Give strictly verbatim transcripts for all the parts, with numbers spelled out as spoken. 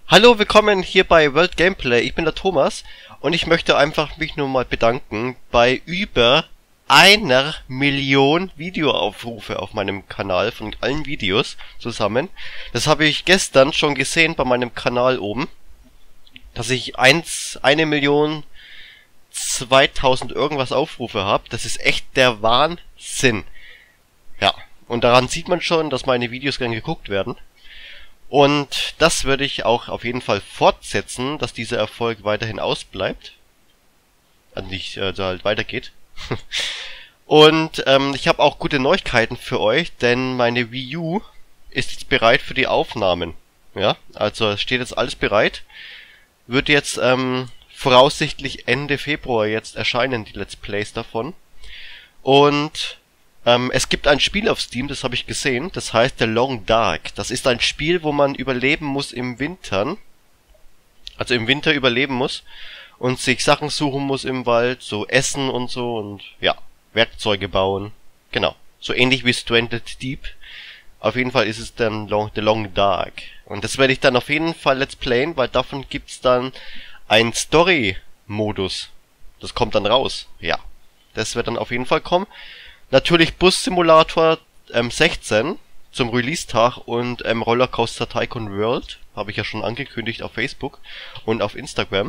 Hallo, willkommen hier bei World Gameplay. Ich bin der Thomas und ich möchte einfach mich nur mal bedanken bei über einer Million Videoaufrufe auf meinem Kanal von allen Videos zusammen. Das habe ich gestern schon gesehen bei meinem Kanal oben, dass ich eins, eine Million zweitausend irgendwas Aufrufe habe. Das ist echt der Wahnsinn. Ja, und daran sieht man schon, dass meine Videos gern geguckt werden. Und das würde ich auch auf jeden Fall fortsetzen, dass dieser Erfolg weiterhin ausbleibt. Also nicht, also halt weitergeht. Und ähm, ich habe auch gute Neuigkeiten für euch, denn meine Wii U ist jetzt bereit für die Aufnahmen. Ja, also es steht jetzt alles bereit. Wird jetzt ähm, voraussichtlich Ende Februar jetzt erscheinen, die Let's Plays davon. Und Ähm, es gibt ein Spiel auf Steam, das habe ich gesehen, das heißt The Long Dark. Das ist ein Spiel, wo man überleben muss im Winter. Also im Winter überleben muss und sich Sachen suchen muss im Wald, so Essen und so und ja, Werkzeuge bauen. Genau, so ähnlich wie Stranded Deep. Auf jeden Fall ist es dann Long, The Long Dark. Und das werde ich dann auf jeden Fall Let's Playen, weil davon gibt's dann einen Story-Modus. Das kommt dann raus. Ja, das wird dann auf jeden Fall kommen. Natürlich Bus Simulator ähm, sechzehn zum Release-Tag und ähm, Rollercoaster Tycoon World, habe ich ja schon angekündigt auf Facebook und auf Instagram.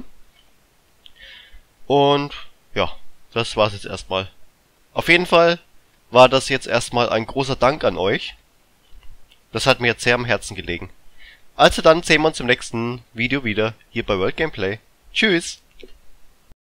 Und ja, das war's jetzt erstmal. Auf jeden Fall war das jetzt erstmal ein großer Dank an euch. Das hat mir jetzt sehr am Herzen gelegen. Also dann sehen wir uns im nächsten Video wieder hier bei World Gameplay. Tschüss!